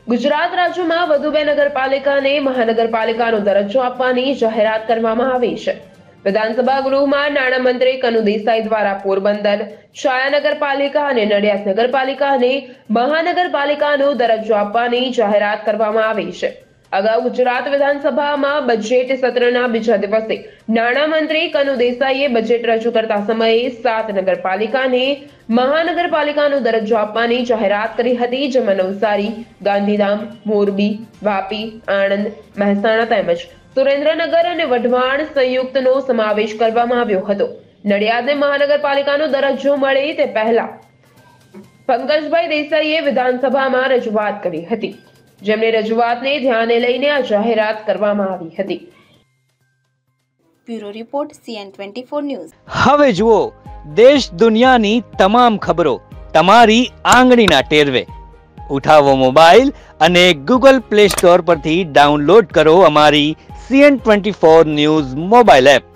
ગુજરાત રાજ્યમાં વધુ 2 નગરપાલિકાને મહાનગરપાલિકાનો દરજ્જો આપવાની જાહેરાત કરવામાં આવી છે। વિધાનસભા ગૃહમાં નાણામંત્રી કનુ દેસાઈ દ્વારા પોરબંદર, છાયા નગરપાલિકા અને નડિયાદ નગરપાલિકાને મહાનગરપાલિકાનો દરજ્જો આપવાની જાહેરાત કરવામાં આવી છે। અગાઉ ગુજરાત વિધાનસભામાં બજેટ સત્રના બીજા દિવસે નાણામંત્રી કનુ દેસાઈએ બજેટ રજૂ કરતા સમયે 7 નગરપાલિકાને મહાનગરપાલિકાનો દરજ્જો આપવાની જાહેરાત કરી હતી, જેમાં નવસારી, ગાંધીધામ, મોરબી, વાપી, આણંદ, મહેસાણા તેમજ સુરેન્દ્રનગર અને વઢવાણ સંયુક્તનો સમાવેશ કરવામાં આવ્યો હતો। નડિયાદને મહાનગરપાલિકાનો દરજ્જો મળે તે પહેલા પંકજભાઈ દેસાઈએ વિધાનસભામાં રજૂઆત કરી હતી, જેમની રજૂઆતને ધ્યાને લઈને આ જાહેરાત કરવામાં આવી હતી। Bureau report CN24 news. હવે જુઓ દેશ દુનિયાની તમામ ખબરો તમારી આંગળીના ટેરવે। ઉઠાવો મોબાઈલ અને Google Play Store પરથી ડાઉનલોડ કરો અમારી CN24 ન્યૂઝ મોબાઈલ એપ।